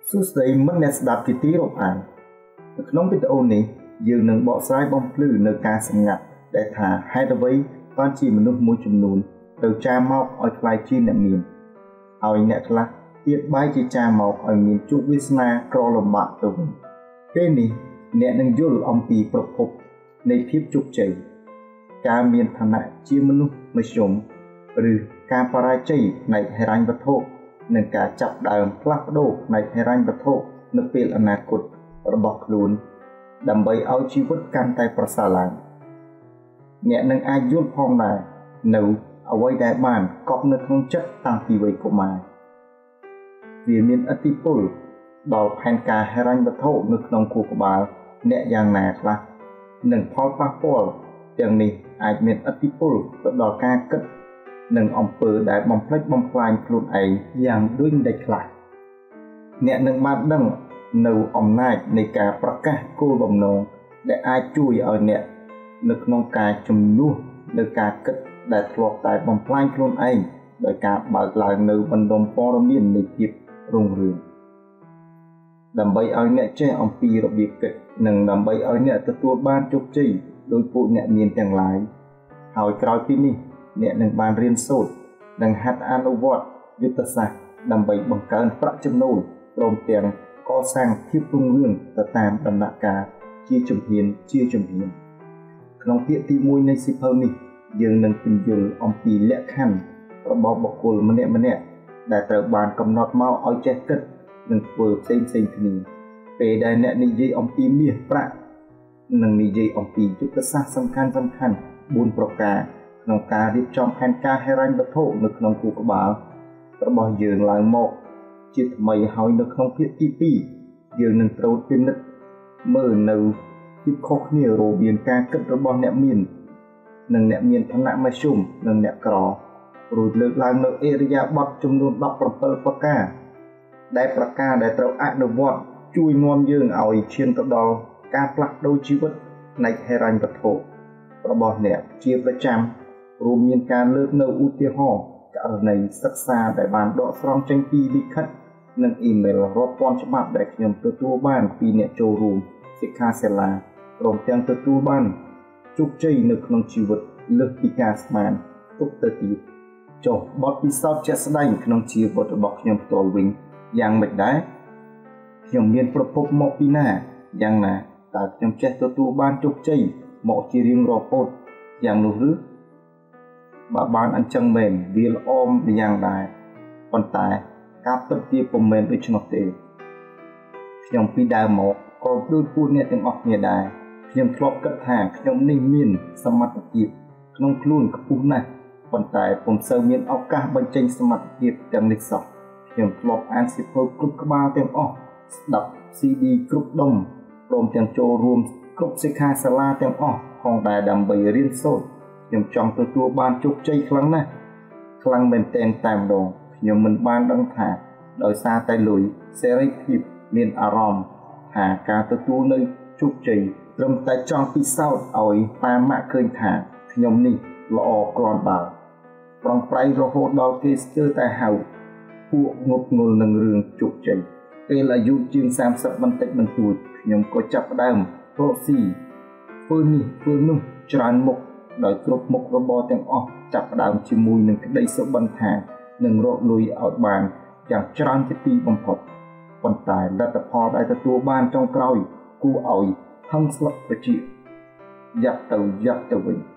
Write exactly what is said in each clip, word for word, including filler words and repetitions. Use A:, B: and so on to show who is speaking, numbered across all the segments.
A: សួស្តីមិត្តអ្នកស្ដាប់ជាទីរាប់អាននៅក្នុងវីដេអូនេះយើងនឹងបកស្រាយបំភ្លឺនៅការសម្ងាត់ដែលថាហេតុអ្វីបានជាមនុស្សមួយចំនួនត្រូវចារមកឲ្យខ្លាយជាអ្នកមានហើយអ្នកខ្លះទៀតបែរជាចារមកឲ្យមានជោគវាសនាក្រលំបាកទៅវិញពេលនេះអ្នកនឹងយល់អំពីប្រភពនៃភាពជោគជ័យការមានឋានៈជាមនុស្សមធ្យមឬការបរាជ័យផ្នែកហិរញ្ញវត្ថុនិងការចាប់ដើមផ្លាស់ប្ដូរផ្នែកហិរញ្ញវត្ថុនៅពេលអនាគតរបស់ខ្លួនដើម្បីឲ្យជីវិតកាន់តែប្រសើរឡើងអ្នកនឹងអាចយល់ផងដែរនៅអ្វីដែលបានកប់នៅក្នុងចិត្តតាំងពីវ័យកុមារវាមានឥទ្ធិពលដល់ផែនការហិរញ្ញវត្ថុនៅក្នុងខួរក្បាលអ្នកយ៉ាងណាខ្លះនិងផលប៉ះពាល់ទាំងនេះអាចមានឥទ្ធិពលទៅដល់ការគិតនិងអំពើដែលបំផ្លិចបំផ្លាញខ្លួនឯងយ៉ាងដូចដេចខ្លះអ្នកនឹងបានដឹងនៅអំណាចនៃការប្រកាសគោលបំណងដែលអាចជួយឲ្យអ្នកនៅក្នុងការជំនួសនៅការគិតដែលធ្លាប់តែបំផ្លាញខ្លួនឯងដោយការបើកឡើងនៅបណ្ដុំព័ត៌មាននៃភាពរុងរឿងដើម្បីឲ្យអ្នកចេះអំពីរបៀបគិតនិងដើម្បីឲ្យអ្នកទទួលបានជោគជ័យដោយពួកអ្នកមានទាំងឡាយហើយក្រោយពីនេះអ្នកនឹងបានរៀនសូត្រនិងហាត់អនុវត្តយុទ្ធសាស្ត្រដើម្បីបង្កើនប្រាក់ចំណូលព្រមទាំងកសាងភាពរុងរឿងទៅតាមដំណាក់កាលជាជំហានជាជំហានក្នុងភាគទីមួយនៃសៀវភៅនេះយើងនឹងពន្យល់អំពីលក្ខខណ្ឌរបស់បុគ្គលម្នាក់ម្នាក់ដែលត្រូវបានកំណត់មកឲ្យចេះគិតនិងធ្វើផ្សេងផ្សេងគ្នាពេលដែលអ្នកនិយាយអំពីមាសប្រាក់និងនិយាយអំពីយុទ្ធសាស្ត្រសំខាន់សំខាន់បួនប្រការក្នុងការរៀបចំផែនការហិរញ្ញវត្ថុនៅក្នុងខួរក្បាលរបស់យើងឡើងមកជាថ្មីហើយនៅក្នុងភាគទីពីរយើងនឹងត្រូវពិនិត្យមើលនៅភាពខុសគ្នារវាងការគិតរបស់អ្នកមាននិងអ្នកមានឋានៈមធ្យមនិងអ្នកក្ររួចលើកឡើងនៅអិរិយាបថចំនួនដប់ប្រាំពីរប្រការដែលប្រការដែលត្រូវអនុវត្តជួយនាំយើងឲ្យឈានទៅដល់ការផ្លាស់ប្ដូរជីវិតផ្នែកហិរញ្ញវត្ថុរបស់អ្នកជាប្រចាំរួមមានការលើកនៅឧទាហរណ៍ករណីសិក្សាដែលបានដកស្រង់ចេញពីលិខិតនិងអ៊ីមែលរាប់ពាន់ច្បាប់ដែលខ្ញុំទទួលបានពីអ្នកចូលរួមសិក្ខាសាលាព្រមទាំងទទួលបានជោគជ័យនៅក្នុងជីវិតលើសពីការស្មានទុកទៅទៀតចុះបទពិសោធន៍ជាក់ស្ដែងក្នុងជីវិតរបស់ខ្ញុំផ្ទាល់វិញយ៉ាងម៉េចដែរខ្ញុំមានប្រភពមកពីណាយ៉ាងណាតើខ្ញុំចេះទទួលបានជោគជ័យមកជារៀងរាល់ពតយ៉ាងនោះឬបើបានអញ្ចឹងមែនវាល្អម្យ៉ាងដែរប៉ុន្តែការពិតវាពុំមែនដូច្នោះទេខ្ញុំពីដើមមកក៏ដូចពួកអ្នកទាំងអស់គ្នាដែរខ្ញុំធ្លាប់គិតថាខ្ញុំនេះមានសមត្ថភាពក្នុងខ្លួនខ្ពស់ណាស់ប៉ុន្តែពុំសូវមានឱកាសបញ្ចេញសមត្ថភាពទាំងនេះសោះខ្ញុំធ្លាប់អានសៀវភៅគ្រប់ក្បាលទាំងអស់ស្ដាប់ ស៊ី ឌី គ្រប់ដុំព្រមទាំងចូលរួមគ្រប់សិក្ខាសាលាទាំងអស់ផងដែរដើម្បីរៀនសូត្រខ្ញុំចង់ទទួលបានជោគជ័យខ្លាំងណាស់ខ្លាំងមែនទែនតែម្ដងខ្ញុំមិនបានដឹងថាដោយសារតែលុយសេរីភាពមានអារម្មណ៍ថាការទទួលនៅជោគជ័យត្រឹមតែចង់ពិសោធន៍ឲ្យប៉ាម៉ាក់ឃើញថាខ្ញុំនេះល្អគ្រាន់បើប្រងប្រែងរហូតដល់គេស្ទើរតែហៅពួកងប់ងល់នឹងរឿងជោគជ័យពេលអាយុជាងសាមសិបបន្តិចបន្តួចខ្ញុំក៏ចាប់ផ្ដើមរកស៊ីធ្វើនេះធ្វើនោះច្រើនមុខដោយគ្រប់មុខរបរទាំងអស់ចាប់ផ្ដើមជាមួយនឹងក្តីសុបិនថានឹងរកលុយឲ្យបានយ៉ាងច្រើនជាទីបំផុតប៉ុន្តែលទ្ធផលដែលទទួលបានចុងក្រោយគួរឲ្យហឹងស្លឹកត្រចៀកយ៉ាប់ទៅយ៉ាប់ទៅវិញ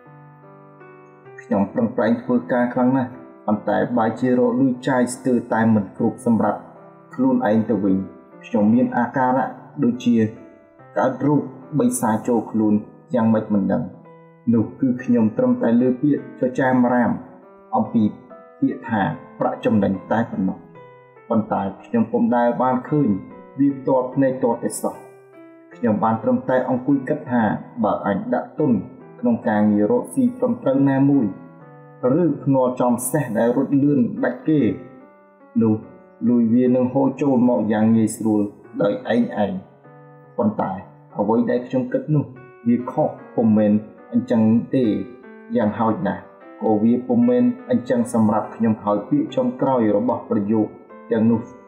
A: ខ្ញុំប្រឹងប្រែងធ្វើការខ្លាំងណាស់ប៉ុន្តែបែរជារកលុយចាយស្ទើរតែមិនគ្រប់សម្រាប់ខ្លួនឯងទៅវិញខ្ញុំមានអាការៈដូចជាកើតរោគបិសាចចូលខ្លួនយ៉ាងម៉េចមិនដឹងនោះគឺខ្ញុំត្រឹមតែលើពាក្យចចាមរាមអំពីពាក្យថាប្រាក់ចំណេញតែប៉ុណ្ណោះប៉ុន្តែខ្ញុំពុំដែលបានឃើញវាផ្ទាល់ភ្នែកទាល់តែសោះខ្ញុំបានត្រឹមតែអង្គុយគិតថាបើអញដាក់ទុនក្នុងការងាររកស៊ីត្រឹមត្រូវណាមួយឬភ្នាល់ចំសេះដែលរត់លឿនដាច់គេនោះលុយវានឹងហូរចូលមកយ៉ាងងាយស្រួលដោយឯងឯងប៉ុន្តែអ្វីដែលខ្ញុំគិតនោះវាខុសពុំមែនអញ្ចឹងទេយ៉ាងហោចណាស់ក៏វាពុំមែនអញ្ចឹងសម្រាប់ខ្ញុំហើយពាក្យចុងក្រោយរបស់ប្រយោគទាំងនោះ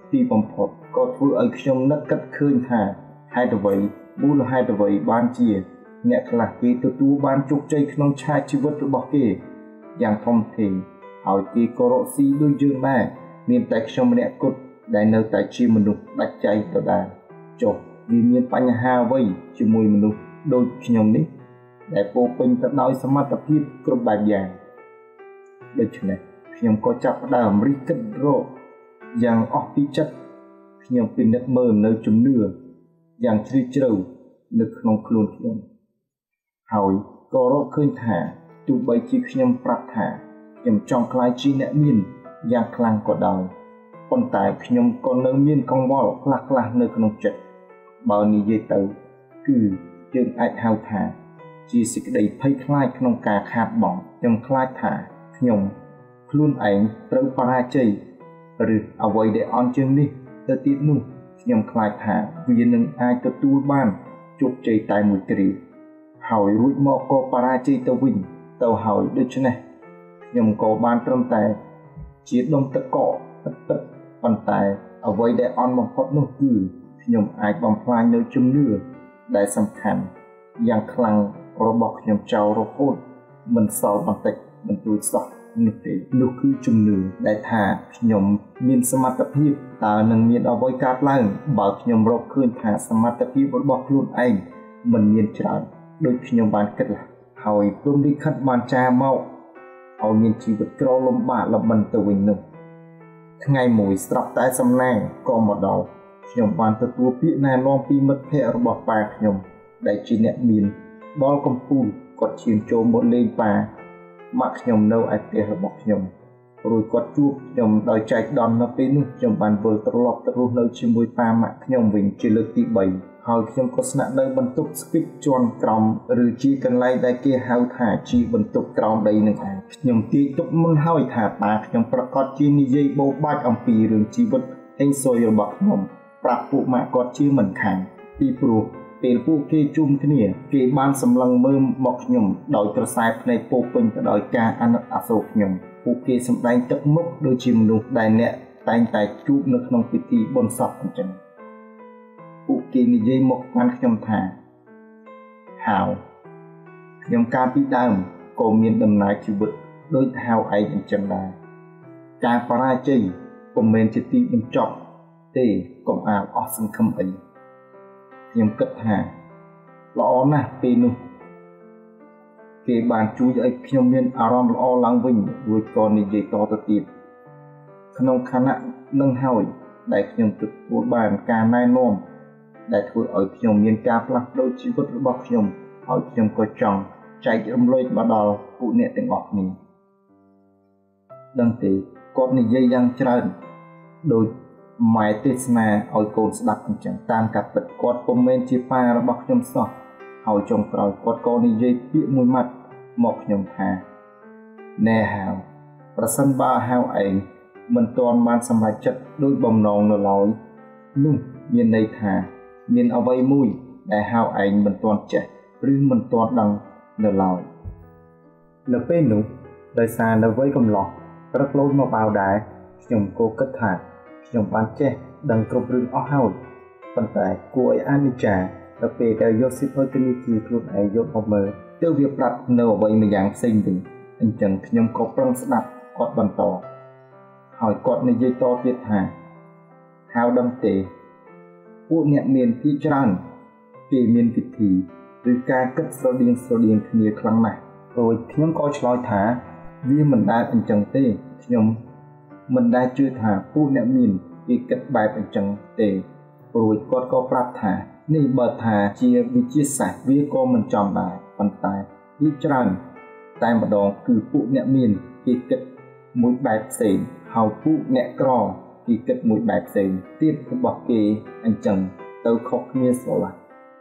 A: ទីបំផុតក៏ធ្វើឲ្យខ្ញុំនឹកគិតឃើញថាហេតុអ្វីមូលហេតុអ្វីបានជាអ្នកខ្លះគេទទួលបានជោគជ័យក្នុងឆាកជីវិតរបស់គេយ៉ាងធំធេងហើយគេក៏រកស៊ីដូចយើងដែរមានតែខ្ញុំម្នាក់គត់ដែលនៅតែជាមនុស្សដាច់ចែកដដែលចុះវាមានបញ្ហាអ្វីជាមួយមនុស្សដូចខ្ញុំនេះដែលពោពេញទៅដោយសមត្ថភាពគ្រប់បែបយ៉ាងដូច្នេះខ្ញុំក៏ចាប់ផ្ដើមរិះគិតរកយ៉ាងអស់ពីចិត្តខ្ញុំពិនិត្យមើលនៅជំនឿយ៉ាងជ្រាលជ្រៅនៅក្នុងខ្លួនខ្ញុំហើយក៏រកឃើញថាទោះបីជាខ្ញុំប្រាប់ថាខ្ញុំចង់ក្លាយជាអ្នកមានយ៉ាងខ្លាំងក៏ដោយប៉ុន្តែខ្ញុំក៏នៅមានកង្វល់ខ្លះៗនៅក្នុងចិត្តបើនិយាយទៅគឺយើងអាចហៅថាជាសេចក្តីភ័យខ្លាចក្នុងការខាតបង់ខ្ញុំខ្លាចថាខ្ញុំខ្លួនឯងត្រូវបរាជ័យឬអ្វីដែលអន់ជាងនេះទៅទៀតនោះខ្ញុំខ្លាចថាវានឹងអាចទទួលបានជោគជ័យតែមួយគ្រាហើយរួចមកក៏បរាជ័យទៅវិញទៅហើយដូច្នេះខ្ញុំក៏បានត្រឹមតែជាដុំទឹកកកពិតៗប៉ុន្តែអ្វីដែលអន់បំផុតនោះគឺខ្ញុំអាចបំផ្លាញនៅជំនឿដែលសំខាន់យ៉ាងខ្លាំងរបស់ខ្ញុំចោលរហូតមិនសល់បន្តិចបន្តួចសោះនោះទេនោះគឺជំនឿដែលថាខ្ញុំមានសមត្ថភាពតើនឹងមានអ្វីកើតឡើងបើខ្ញុំរកឃើញថាសមត្ថភាពរបស់ខ្លួនឯងមិនមានច្រើនដូចខ្ញុំបានគិតឡើយហើយព្រមលិខិតបានចារមកឲ្យមានជីវិតក្រលំបាកលំបិនទៅវិញនោះថ្ងៃមួយស្រាប់តែសំណាងក៏មកដល់ខ្ញុំបានទទួលពាក្យណែនាំពីមិត្តភ័ក្តិរបស់ប៉ាខ្ញុំដែលជាអ្នកមានបលកំពូលគាត់ឈានចូលមកលេងប៉ាម៉ាក់ខ្ញុំនៅឯផ្ទះរបស់ខ្ញុំរួចគាត់ជួបខ្ញុំដោយចែកដន្យនៅពេលនោះខ្ញុំបានវិលត្រឡប់ទៅរស់នៅជាមួយប៉ាម៉ាក់ខ្ញុំវិញជាលើកទីបីហើយខ្ញុំក៏ស្នាក់នៅបន្ទប់ស្ពីកជាន់ក្រោមឬជាកន្លែងដែលគេហៅថាជាបន្ទប់ក្រោមដីនឹងឯងខ្ញុំទាយទុកមុនហើយថាប៉ាខ្ញុំប្រកាសជានិយាយបោបាច់អំពីរឿងជីវិតហេងស៊ុយរបស់ខ្ញុំប្រាប់ពួកម៉ាក់គាត់ជាមិនខានពីព្រោះពេលពួកគេជុំគ្នាគេបានសម្លឹងមើលមកខ្ញុំដោយក្រសែភ្នែកពោពេញទៅដោយការអាណិតអាសូរខ្ញុំពួកគេសម្ដែងទឹកមុខដូចជាមនុស្សដែលអ្នកតែងតែជួបនៅក្នុងពិធីបុណ្យសពអញ្ចឹងពួកគេនិយាយមកកាន់ខ្ញុំថាហៅខ្ញុំកាលពីដើមក៏មានដំណើរជីវិតដូចហៅឯងអញ្ចឹងដែរការបរាជ័យពុំមែនជាទីបញ្ចប់ទេកុំអាលអស់សង្ឃឹមអីខ្ញុំគិតថាល្អណាស់ពេលនោះគេបានជួយឲ្យខ្ញុំមានអារម្មណ៍ល្អឡើងវិញរួចក៏និយាយតទៅទៀតក្នុងខណៈនឹងហើយដែលខ្ញុំទទួលបានការណែនាំដែលធ្វើឲ្យខ្ញុំមានការផ្លាស់ប្ដូរជីវិតរបស់ខ្ញុំហើយខ្ញុំក៏ចង់ចែករំលែកមកដល់ពួកអ្នកទាំងអស់គ្នាដឹងទេគាត់និយាយយ៉ាងច្រើនដោយម៉ែទេសនាឲ្យកូនស្ដាប់អញ្ចឹងតាមការពិតគាត់ពុំមែនជាប៉ារបស់ខ្ញុំសោះហើយចុងក្រោយគាត់ក៏និយាយពាក្យមួយម៉ាត់មកខ្ញុំថាណែហៅប្រសិនបើហៅឯងមិនទាន់បានសម្រេចចិត្តដោយបំណងនៅឡើយនោះមានន័យថាមានអ្វីមួយដែលហៅឯងមិនទាន់ចេះឬមិនទាន់ដឹងនៅឡើយនៅពេលនោះដោយសារនៅវ័យកំឡោះប្រឹកលោចមកបៅដែរខ្ញុំក៏គិតថាខ្ញុំបានចេះដឹងគ្រប់រឿងអស់ហើយប៉ុន្តែគួរឲ្យអានិច្ចាដល់ពេលដែលយកសិភៅគណិតជាខ្លួនឯងយកមកមើលទៅវាប្រាប់នៅអ្វីមួយយ៉ាងផ្សេងវិញអញ្ចឹងខ្ញុំក៏ប្រឹងស្ដាប់គាត់បន្តហើយគាត់និយាយតទៀតថាហៅដឹងទេពួកអ្នកមានទីច្រើនគេមានវិធីឬការគិតស្រដៀងស្រដៀងគ្នាខ្លាំងណាស់រួចខ្ញុំក៏ឆ្លើយថាវាមិនដែលអញ្ចឹងទេខ្ញុំមិនដែលជឿថាពួកអ្នកមានគេគិតបែបអញ្ចឹងទេរួចគាត់ក៏ប្រាប់ថានេះបើថាជាវិទ្យាសាស្ត្រវាក៏មិនចំដែរប៉ុន្តែវាច្រើនតែម្ដងគឺពួកអ្នកមានគេគិតមួយបែបផ្សេងហើយពួកអ្នកក្រគេគិតមួយបែបផ្សេងទៀតរបស់គេអញ្ចឹងទៅខុសគ្នាស្រឡះ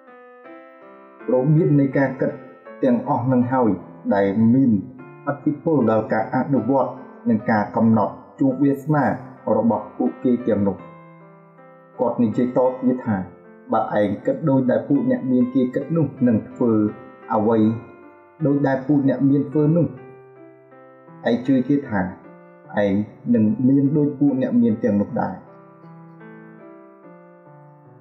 A: របៀបនៃការគិតទាំងអស់នឹងហើយដែលមានឥទ្ធិពលដល់ការអនុវត្តនិងការកំណត់ជោគវាសនារបស់ពួកគេទាំងនោះគាត់និយាយតទៀតថាបើឯងគិតដូចដែលពួកអ្នកមានគេគិតនោះនឹងធ្វើអ្វីដូចដែលពួកអ្នកមានធ្វើនោះឯងជឿទៀតថាឯងនឹងមានដូចពួកអ្នកមានទាំងនោះដែរ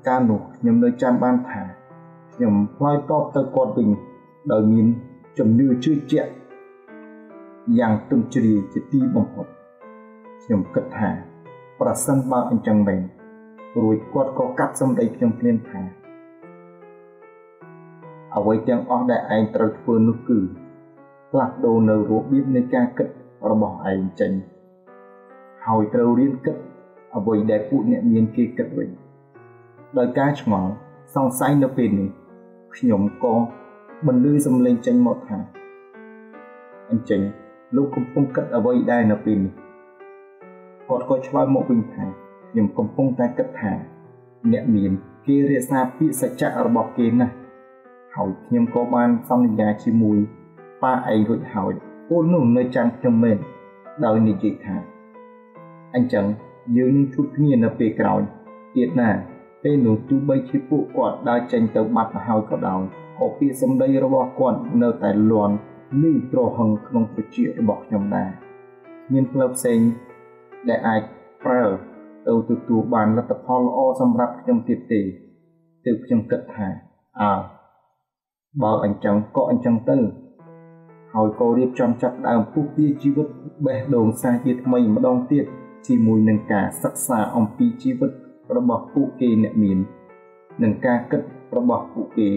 A: ការនោះខ្ញុំនៅចាំបានថាខ្ញុំឆ្លើយតបទៅគាត់វិញដោយមានជំនឿជឿជាក់យ៉ាងទន់ជ្រាយជាទីបំផុតខ្ញុំគិតថាប្រសិនបើអញ្ចឹងមែនរួចគាត់ក៏កាត់សម្ដីខ្ញុំភ្លាមថាអ្វីទាំងអស់ដែលឯងត្រូវធ្វើនោះគឺផ្លាស់ប្ដូរនៅរបៀបនៃការគិតរបស់ឯងចេញហើយត្រូវរៀនគិតអ្វីដែលពួកអ្នកមានគេគិតវិញដោយការឆ្ងល់សង្ស័យនៅពេលនេះខ្ញុំក៏បន្លឺសំឡេងចេញមកថាអញ្ចឹងលោកកំពុងគិតអ្វីដែរនៅពេលនេះគាត់ក៏ឆ្លើយមកវិញថាខ្ញុំកំពុងតែគិតថាអ្នកមានគេរក្សាពាក្យសច្ចៈរបស់គេណាស់ហើយខ្ញុំក៏បានសន្យាជាមួយប៉ាឯងរួចហើយពលនោះនៅចាំខ្ញុំមែនដោយនិយាយថាអញ្ចឹងយើងនឹងជួបគ្នានៅពេលក្រោយទៀតណាពេលនោះទោះបីជាពួកគាត់ដើរចេញទៅបាត់ទៅហើយក៏ដោយក៏ពាក្យសម្ដីរបស់គាត់នៅតែលាន់ឮទ្រហឹងក្នុងប្រជារបស់ខ្ញុំដែរមានផ្លូវផ្សេងដែលអាចប្រើទៅទទួលបានលទ្ធផលល្អសម្រាប់ខ្ញុំទៀតទេទើបខ្ញុំគិតថាអើបើអញ្ចឹងក៏អញ្ចឹងទៅហើយក៏រៀបចំចាប់ដើមពុះពីជីវិតបេះដូងសាជាថ្មីម្ដងទៀតជាមួយនឹងការសិក្សាអំពីជីវិតរបស់ពួកគេអ្នកមាននិងការគិតរបស់ពួកគេ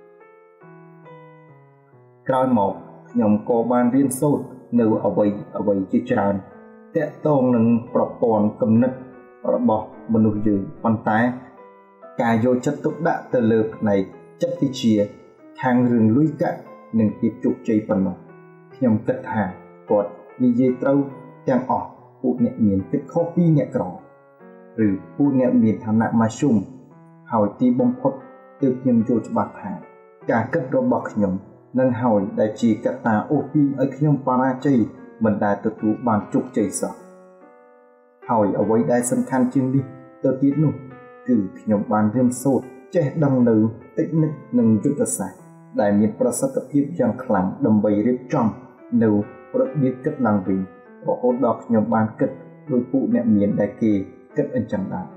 A: ក្រោយមកខ្ញុំក៏បានរៀនសូត្រនៅអ្វីអ្វីជាច្រើនទាក់ទងនឹងប្រព័ន្ធគំនិតរបស់មនុស្សយើងប៉ុន្តែការយកចិត្តទុកដាក់ទៅលើផ្នែកចិត្តវិទ្យាខាងរឿងលុយកាក់និងភាពជោគជ័យប៉ុណ្ណោះខ្ញុំគិតថាគាត់និយាយត្រូវទាំងអស់ពួកអ្នកមានគិតខុសពីអ្នកក្រឬពួកអ្នកមានឋានៈមធ្យមហើយទីបំផុតទើបខ្ញុំយល់ច្បាស់ថាការគិតរបស់ខ្ញុំនឹងហើយដែលជាកត្តាអូសទាញឲ្យខ្ញុំបរាជ័យមិនដែលទទួលបានជោគជ័យសោះហើយអ្វីដែលសំខាន់ជាងនេះទៅទៀតនោះគឺខ្ញុំបានរៀនសូត្រចេះដឹងនៅតិចនិចនិងយុទ្ធសាស្ត្រដែលមានប្រសិទ្ធភាពយ៉ាងខ្លាំងដើម្បីរៀបចំនៅរបៀបគិតឡើងវិញរហូតដល់ខ្ញុំបានគិតដោយពួកអ្នកមានដែលគេគិតអញ្ចឹងដែរ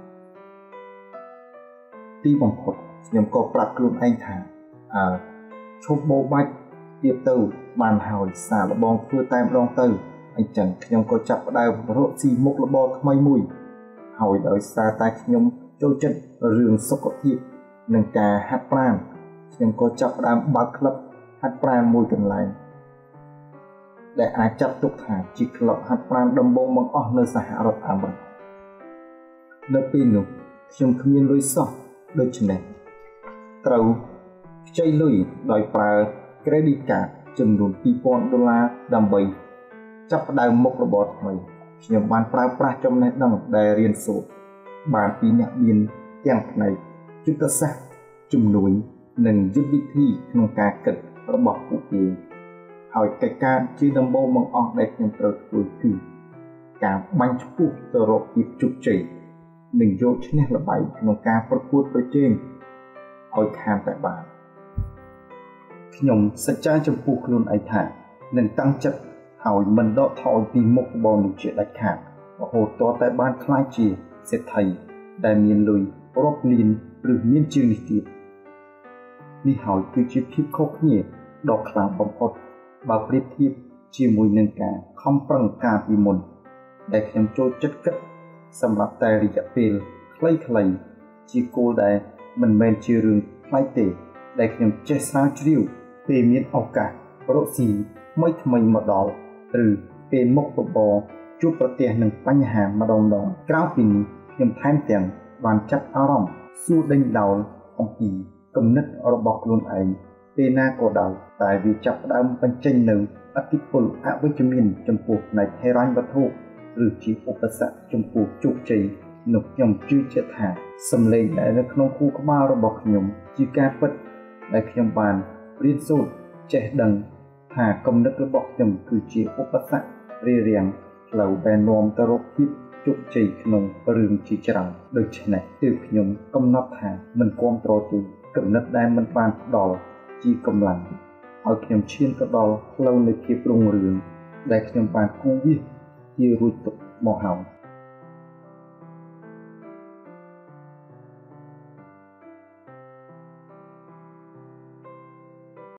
A: ទីបំផុតខ្ញុំក៏ប្រាប់ខ្លួនឯងថាអើឈប់បោបាច់ទៀតទៅបានហើយសារលបងធ្វើតែម្ដងទៅអញ្ចឹងខ្ញុំក៏ចាប់ផ្ដើមរកស៊ីមុខរបរថ្មីមួយហើយដោយសារតែខ្ញុំចូលចិត្តរឿងសុខភាពនិងការហាត់ប្រាណខ្ញុំក៏ចាប់ផ្ដើមបើកក្លឹបហាត់ប្រាណមួយកន្លែងដែលអាចចាត់ទុកថាជាក្លឹបហាត់ប្រាណដំបូងបង្អស់នៅសហរដ្ឋអាមេរិកនៅពេលនោះខ្ញុំគ្មានលុយសោះដូច្នេះត្រូវខ្ចីលុយដោយប្រើ credit card ចំនួនពីរពាន់ដុល្លារដើម្បីចាប់ផ្ដើមមុខរបរថ្មីខ្ញុំបានប្រើប្រាស់ចំណេះដឹងដែលរៀនសូត្របានពីអ្នកមានទាំងផ្នែកយុទ្ធសាស្ត្រជំនួយនិងយុទ្ធវិធីក្នុងការគិតរបស់ពួកគេហើយកិច្ចការជាដំបូងបង្អស់ដែលខ្ញុំត្រូវធ្វើគឺការបាញ់ឆ្ពោះទៅរកភាពជោគជ័យនិងយកឈ្នះល្បែងក្នុងការប្រកួតប្រជែងឲ្យខានតែបានខ្ញុំសច្ចាចំពោះខ្លួនឯងថានឹងតាំងចិត្តហើយមិនដកថយពីមុខរបរនេះជាដាច់ខាតរហូតតតែបានខ្លាចជាសេដ្ឋីដែលមានលុយរាប់លានឬមានជាងនេះទៀតនេះហើយគឺជាភាពខុសគ្នាដ៏ខ្លាំងបំផុតបើប្រៀបធៀបជាមួយនឹងការខំប្រឹងការពីមុនដែលខ្ញុំចូលចិត្តគិតសម្រាប់តែរយៈពេលខ្លីៗជាគោលដែលមិនមែនជារឿងផ្លែកទេដែលខ្ញុំចេះស្រាវជ្រាវពេលមានឱកាសរកស៊ីថ្មីថ្មីមកដល់ឬពេលមុខរបរជួបប្រទះនឹងបញ្ហាម្ដងៗក្រៅពីនេះខ្ញុំថែមទាំងបានចាប់អារម្មណ៍សួរដេញដោលអំពីគំនិតរបស់ខ្លួនឯងពេលណាក៏ដោយតែវាចាប់ផ្ដើមបញ្ចេញនៅអតិពលអវិជ្ជមានចំពោះផ្នែកហិរញ្ញវត្ថុឬជាឧបសគ្គចំពោះជោគជ័យនោះខ្ញុំជឿជាក់ថាសម្លេងដែលនៅក្នុងខួរក្បាលរបស់ខ្ញុំជាការពិតដែលខ្ញុំបានរៀនសូត្រចេះដឹងថាគំនិតរបស់ខ្ញុំគឺជាឧបសគ្គរារាំងផ្លូវដែលនាំទៅរកភាពជោគជ័យក្នុងរឿងជាច្រើនដូច្នេះទើបខ្ញុំកំណត់ថាមិនគាំទ្រទេគំនិតដែលមិនបានផ្ដល់ជាកម្លាំងឲ្យខ្ញុំឈានទៅដល់ផ្លូវនៃភាពរុងរឿងដែលខ្ញុំបានគូរវាសជារួចទុកមកហើយ